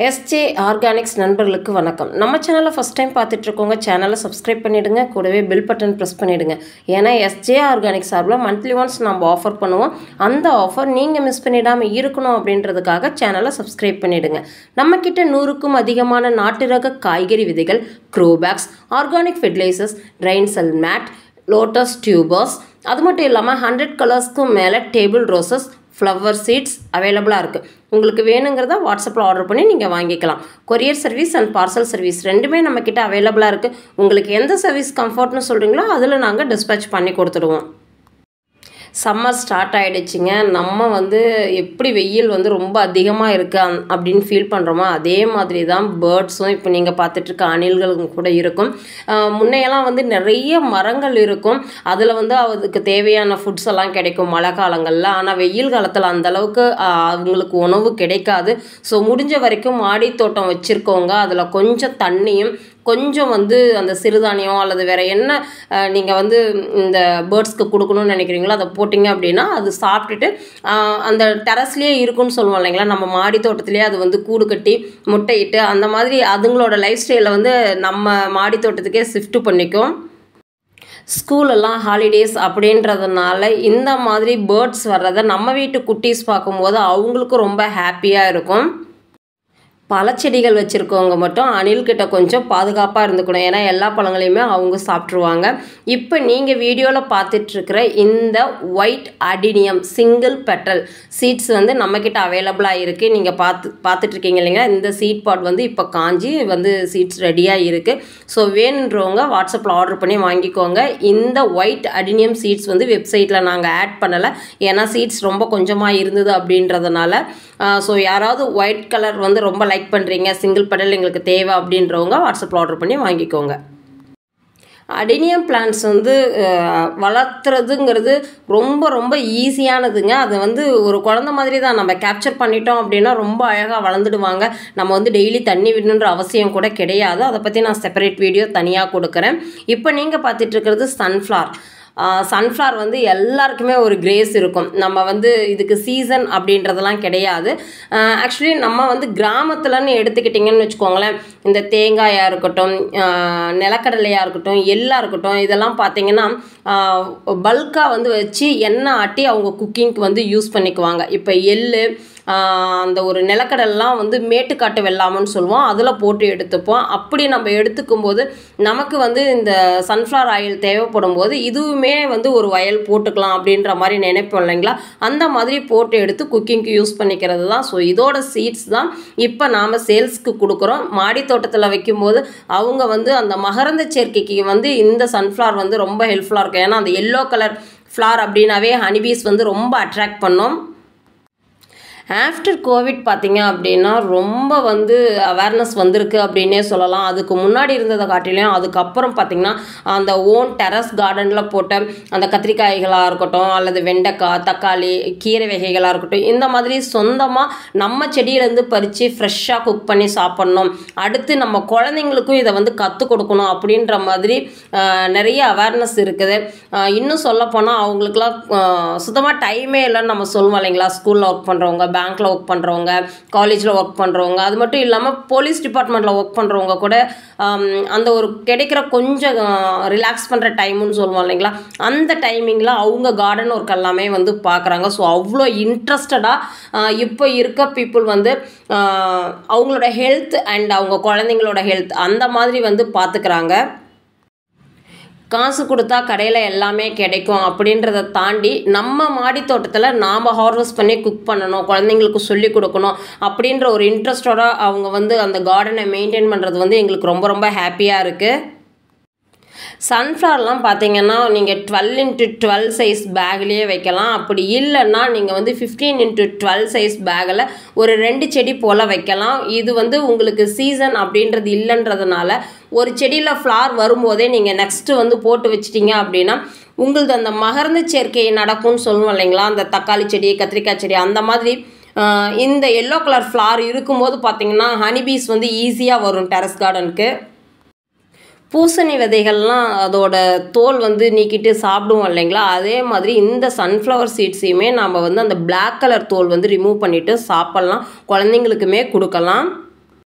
SJ Organicss நண்பர்களுக்கு வணக்கம். நம்ம சேனலை ஃபர்ஸ்ட் டைம் பார்த்துட்டு இருக்கவங்க சேனலை சப்ஸ்கிரைப் பண்ணிடுங்க, கூடவே பெல் பட்டன் ப்ரெஸ் பண்ணிடுங்க. ஏன்னா SJ Organicss சார்பில் மந்த்லி ஒன்ஸ் நம்ம ஆஃபர் பண்ணுவோம். அந்த ஆஃபர் நீங்கள் மிஸ் பண்ணிடாமல் இருக்கணும் அப்படின்றதுக்காக சேனலை சப்ஸ்கிரைப் பண்ணிடுங்க. நம்மக்கிட்ட 100க்கும் அதிகமான நாட்டு ரக காய்கறி விதைகள், grow bags, organic fertilizers, drain cell mat, lotus tubers, அது மட்டும் இல்லாமல் 100 கலர்ஸ்க்கும் மேலே டேபிள் ரோசஸ், ஃப்ளவர் சீட்ஸ் அவைலபிளாக இருக்குது. உங்களுக்கு வேணுங்கிறத வாட்ஸ்அப்பில் ஆர்டர் பண்ணி நீங்கள் வாங்கிக்கலாம். Courier service and parcel service ரெண்டுமே நம்மக்கிட்ட அவைலபிளாக இருக்குது. உங்களுக்கு எந்த சர்வீஸ் கம்ஃபர்ட்னு சொல்கிறீங்களோ அதில் நாங்கள் டிஸ்பேச் பண்ணி கொடுத்துடுவோம். சம்மர் ஸ்டார்ட் ஆகிடுச்சிங்க. நம்ம எப்படி வெயில் ரொம்ப அதிகமாக இருக்குது அப்படின்னு ஃபீல் பண்ணுறோமோ அதே மாதிரி தான் பேர்ட்ஸும் இப்போ நீங்கள் பார்த்துட்ருக்க அணில்களும் கூட இருக்கும். முன்னையெல்லாம் நிறைய மரங்கள் இருக்கும், அதில் அதுக்கு தேவையான ஃபுட்ஸ் எல்லாம் கிடைக்கும் மழை காலங்களில். ஆனால் வெயில் காலத்தில் அந்தளவுக்கு அவங்களுக்கு உணவு கிடைக்காது. ஸோ முடிஞ்ச வரைக்கும் மாடி தோட்டம் வச்சுருக்கவங்க அதில் கொஞ்சம் தண்ணியும் கொஞ்சம் அந்த சிறுதானியம் அல்லது வேறு என்ன நீங்கள் இந்த பேர்ட்ஸ்க்கு கொடுக்கணும்னு நினைக்கிறீங்களோ அதை போட்டிங்க அப்படின்னா அது சாப்பிட்டுட்டு அந்த டெரஸ்லேயே இருக்குன்னு சொல்லுவோம் இல்லைங்களா, நம்ம மாடி தோட்டத்துலேயே அது கூடு கட்டி முட்டையிட்டு அந்த மாதிரி அதுங்களோட லைஃப் ஸ்டைலை நம்ம மாடி தோட்டத்துக்கே ஷிஃப்ட் பண்ணிக்கும். ஸ்கூலெல்லாம் ஹாலிடேஸ் அப்படின்றதுனால இந்த மாதிரி பேர்ட்ஸ் வர்றதை நம்ம வீட்டு குட்டீஸ் பார்க்கும்போது அவங்களுக்கும் ரொம்ப ஹாப்பியாக இருக்கும். பழச்செடிகள் வச்சுருக்கவங்க மட்டும் அணில்கிட்ட கொஞ்சம் பாதுகாப்பாக இருந்துக்கணும், ஏன்னா எல்லா பழங்களையுமே அவங்க சாப்பிட்ருவாங்க. இப்போ நீங்கள் வீடியோவில் பார்த்துட்ருக்கிற இந்த white adenium single petal seeds நம்மக்கிட்ட அவைலபிளாக இருக்குது. நீங்கள் பார்த்துட்ருக்கீங்க இல்லைங்களா, இந்த சீட் பாட் இப்போ காஞ்சி சீட்ஸ் ரெடியாக இருக்குது. ஸோ வேணுன்றவங்க வாட்ஸ்அப்பில் ஆர்டர் பண்ணி வாங்கிக்கோங்க. இந்த ஒயிட் அடினியம் சீட்ஸ் வெப்சைட்டில் நாங்கள் ஆட் பண்ணலை, ஏன்னா சீட்ஸ் ரொம்ப கொஞ்சமாக இருந்தது அப்படின்றதுனால. ஸோ யாராவது ஒயிட் கலர் ரொம்ப லைக் பண்ணுறீங்க, சிங்கிள் பெடல் எங்களுக்கு தேவை அப்படின்றவங்க வாட்ஸ்அப்பில் ஆர்டர் பண்ணி வாங்கிக்கோங்க. அடினியம் பிளான்ட்ஸ் வளர்த்துறதுங்கிறது ரொம்ப ரொம்ப ஈஸியானதுங்க. அது ஒரு குழந்தை மாதிரி தான். நம்ம கேப்சர் பண்ணிட்டோம் அப்படின்னா ரொம்ப அழகாக வளர்ந்துடுவாங்க. நம்ம டெய்லி தண்ணி விடணுன்ற அவசியம் கூட கிடையாது. அதை பற்றி நான் செப்பரேட் வீடியோ தனியாக கொடுக்குறேன். இப்போ நீங்கள் பார்த்துட்டு இருக்கிறது சன்ஃப்ளவர். சன்ஃப்ளவர் எல்லாருக்குமே ஒரு கிரேஸ் இருக்கும். நம்ம இதுக்கு சீசன் அப்படின்றதெல்லாம் கிடையாது. ஆக்சுவலி நம்ம கிராமத்துலன்னு எடுத்துக்கிட்டிங்கன்னு வச்சுக்கோங்களேன், இந்த தேங்காயாக இருக்கட்டும், நிலக்கடலையாக இருக்கட்டும், எள்ளாக இருக்கட்டும், இதெல்லாம் பார்த்திங்கன்னா பல்காக வச்சு எண்ணெய் ஆட்டி அவங்க குக்கிங்க்கு யூஸ் பண்ணிக்குவாங்க. இப்போ எள்ளு, அந்த ஒரு நிலக்கடலாம் மேட்டுக்காட்டு வெள்ளாமன்னு சொல்லுவோம், அதில் போட்டு எடுத்துப்போம். அப்படி நம்ம எடுத்துக்கும் போது நமக்கு இந்த சன்ஃப்ளவர் ஆயில் தேவைப்படும் போது இதுவுமே ஒரு வயல் போட்டுக்கலாம் அப்படின்ற மாதிரி நினைப்போம் இல்லைங்களா, அந்த மாதிரி போட்டு எடுத்து குக்கிங்க்கு யூஸ் பண்ணிக்கிறது தான். ஸோ இதோட சீட்ஸ் தான் இப்போ நாம் சேல்ஸ்க்கு கொடுக்குறோம். மாடி தோட்டத்தில் வைக்கும்போது அவங்க அந்த மகரந்த சேர்க்கைக்கு இந்த சன்ஃப்ளவர் ரொம்ப ஹெல்ப்ஃபுல்லாக இருக்கும். ஏன்னா அந்த எல்லோ கலர் ஃப்ளவர் அப்படின்னாவே ஹனிபீஸ் ரொம்ப அட்ராக்ட் பண்ணும். ஆஃப்டர் கோவிட் பார்த்திங்க அப்படின்னா ரொம்ப அவேர்னஸ் வந்திருக்கு அப்படின்னே சொல்லலாம். அதுக்கு முன்னாடி இருந்ததை காட்டிலையும் அதுக்கப்புறம் பார்த்திங்கன்னா அந்த ஓன் டெரஸ் கார்டனில் போட்ட அந்த கத்திரிக்காய்களாக இருக்கட்டும், அல்லது வெண்டைக்காய், தக்காளி, கீரை வகைகளாக இருக்கட்டும், இந்த மாதிரி சொந்தமாக நம்ம செடியிலேருந்து பறித்து ஃப்ரெஷ்ஷாக குக் பண்ணி சாப்பிட்ணும், அடுத்து நம்ம குழந்தைங்களுக்கும் இதை கற்றுக் கொடுக்கணும் அப்படின்ற மாதிரி நிறைய அவேர்னஸ் இருக்குது. இன்னும் சொல்லப்போனால் அவங்களுக்குலாம் சுத்தமாக டைமே இல்லைன்னு நம்ம சொல்லுவோம் இல்லைங்களா. ஸ்கூலில் ஒர்க் பண்ணுறவங்க, பேங்க்கில் ஒர்க் பண்ணுறவங்க, காலேஜில் ஒர்க் பண்ணுறவங்க, அது மட்டும் இல்லாமல் போலீஸ் டிபார்ட்மெண்ட்டில் ஒர்க் பண்ணுறவங்க கூட அந்த ஒரு கிடைக்கிற கொஞ்சம் ரிலாக்ஸ் பண்ணுற டைமுன்னு சொல்லுவோம் இல்லைங்களா, அந்த டைமிங்கில் அவங்க கார்டன் ஒர்க் எல்லாமே பார்க்குறாங்க. ஸோ அவ்வளோ இன்ட்ரெஸ்டடாக இப்போ இருக்க பீப்புள் அவங்களோட ஹெல்த் அண்ட் அவங்க குழந்தைங்களோட ஹெல்த் அந்த மாதிரி பார்த்துக்கிறாங்க. காசு கொடுத்தா கடையில் எல்லாமே கிடைக்கும் அப்படின்றத தாண்டி நம்ம மாடி தோட்டத்தில் நாம் ஹார்வெஸ்ட் பண்ணி குக் பண்ணணும், குழந்தைங்களுக்கு சொல்லிக் கொடுக்கணும் அப்படின்ற ஒரு இன்ட்ரெஸ்டோட அவங்க அந்த கார்டனை மெயின்டைன் பண்ணுறது எங்களுக்கு ரொம்ப ரொம்ப ஹாப்பியாக இருக்குது. சன்ஃப்ளவர்லாம் பார்த்திங்கன்னா நீங்கள் 12x12 சைஸ் பேக்லேயே வைக்கலாம். அப்படி இல்லைன்னா நீங்கள் 15x12 சைஸ் பேக்கில் ஒரு 2 செடி போல் வைக்கலாம். இது உங்களுக்கு சீசன் அப்படின்றது இல்லைன்றதுனால ஒரு செடியில் ஃப்ளவர் வரும்போதே நீங்கள் நெக்ஸ்ட்டு போட்டு வச்சிட்டிங்க அப்படின்னா உங்களுக்கு அந்த மகரந்த சேர்க்கை நடக்கும்னு சொல்லுவோம் இல்லைங்களா. அந்த தக்காளி செடி, கத்திரிக்காய் செடி அந்த மாதிரி இந்த எல்லோ கலர் ஃப்ளவர் இருக்கும்போது பார்த்திங்கன்னா ஹனிபீஸ் ஈஸியாக வரும் டெரஸ் கார்டனுக்கு. பூசணி விதைகள்லாம் அதோட தோல் நீக்கிட்டு சாப்பிடுவோம் இல்லைங்களா, அதே மாதிரி இந்த சன்ஃப்ளவர் சீட்ஸையுமே நம்ம அந்த பிளாக் கலர் தோல் ரிமூவ் பண்ணிவிட்டு சாப்பிட்லாம், குழந்தைங்களுக்குமே கொடுக்கலாம்.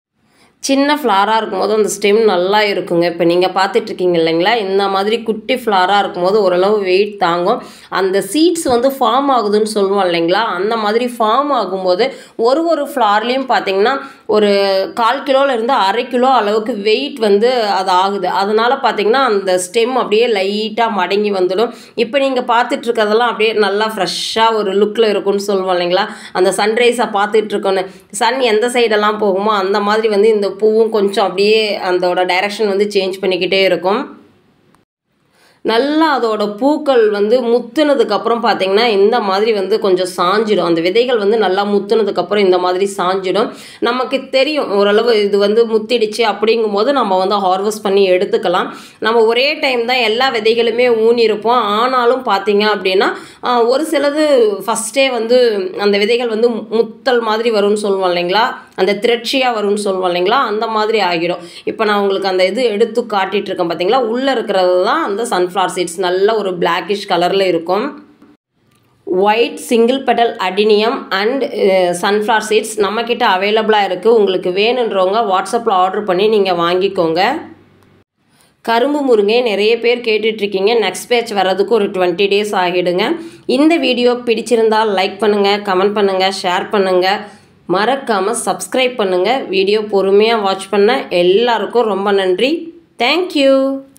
சின்ன ஃப்ளாராக இருக்கும்போது அந்த ஸ்டெம் நல்லா இருக்குங்க. இப்போ நீங்கள் பார்த்துட்ருக்கீங்க இல்லைங்களா, இந்த மாதிரி குட்டி ஃப்ளாராக இருக்கும்போது ஓரளவு வெயிட் தாங்கும். அந்த சீட்ஸ் வந்து ஃபார்ம் ஆகுதுன்னு சொல்லுவோம் இல்லைங்களா, அந்த மாதிரி ஃபார்ம் ஆகும்போது ஒரு ஃப்ளார்லேயும் பார்த்தீங்கன்னா ஒரு 1/4 கிலோலேருந்து 1/2 கிலோ அளவுக்கு வெயிட் வந்து அது ஆகுது. அதனால் பார்த்தீங்கன்னா அந்த ஸ்டெம் அப்படியே லைட்டாக மடங்கி வந்துடும். இப்போ நீங்கள் பார்த்துட்ருக்கிறதெல்லாம் அப்படியே நல்லா ஃப்ரெஷ்ஷாக ஒரு லுக்கில் இருக்கும்னு சொல்லுவோம் இல்லைங்களா, அந்த சன்ரைஸை பார்த்துட்ருக்கோன்னு. சன் எந்த சைடெல்லாம் போகுமோ அந்த மாதிரி வந்து இந்த பூவும் கொஞ்சம் அப்படியே அதோட டைரக்ஷன் வந்து சேஞ்ச் பண்ணிக்கிட்டே இருக்கும். நல்லா அதோட பூக்கள் வந்து முத்துனதுக்கப்புறம் பார்த்தீங்கன்னா இந்த மாதிரி வந்து கொஞ்சம் சாஞ்சிடும். அந்த விதைகள் வந்து நல்லா முத்துனதுக்கப்புறம் இந்த மாதிரி சாஞ்சிடும். நமக்கு தெரியும் ஓரளவு இது வந்து முத்திடுச்சு அப்படிங்கும்போது நம்ம வந்து ஹார்வெஸ்ட் பண்ணி எடுத்துக்கலாம். நம்ம ஒரே டைம் தான் எல்லா விதைகளுமே ஊனியிருப்போம். ஆனாலும் பார்த்தீங்க அப்படின்னா ஒரு சிலது ஃபஸ்ட்டே வந்து அந்த விதைகள் வந்து முத்தல் மாதிரி வரும்னு சொல்லுவோம் இல்லைங்களா, அந்த திரட்சியாக வரும்னு சொல்லுவோம் இல்லைங்களா, அந்த மாதிரி ஆகிடும். இப்போ நான் உங்களுக்கு அந்த இது எடுத்து காட்டிகிட்ருக்கேன் பார்த்தீங்களா, உள்ளே இருக்கிறது தான் அந்த சன்ஃப்ளவர் சீட்ஸ். நல்ல ஒரு பிளாக்கிஷ் கலரில் இருக்கும். White single petal adenium and sunflower seeds நம்மக்கிட்ட அவைலபிளாக இருக்குது. உங்களுக்கு வேணுன்றவங்க வாட்ஸ்அப்பில் ஆர்டர் பண்ணி நீங்கள் வாங்கிக்கோங்க. கரும்பு முருங்கை நிறைய பேர் கேட்டுட்ருக்கீங்க. நெக்ஸ்ட் பேட்ச் வர்றதுக்கு ஒரு 20 days ஆகிடுங்க. இந்த வீடியோ பிடிச்சிருந்தால் லைக் பண்ணுங்கள், கமெண்ட் பண்ணுங்கள், ஷேர் பண்ணுங்கள், மறக்காமல் சப்ஸ்கிரைப் பண்ணுங்கள். வீடியோ பொறுமையாக வாட்ச் பண்ண எல்லாருக்கும் ரொம்ப நன்றி. தேங்க்யூ.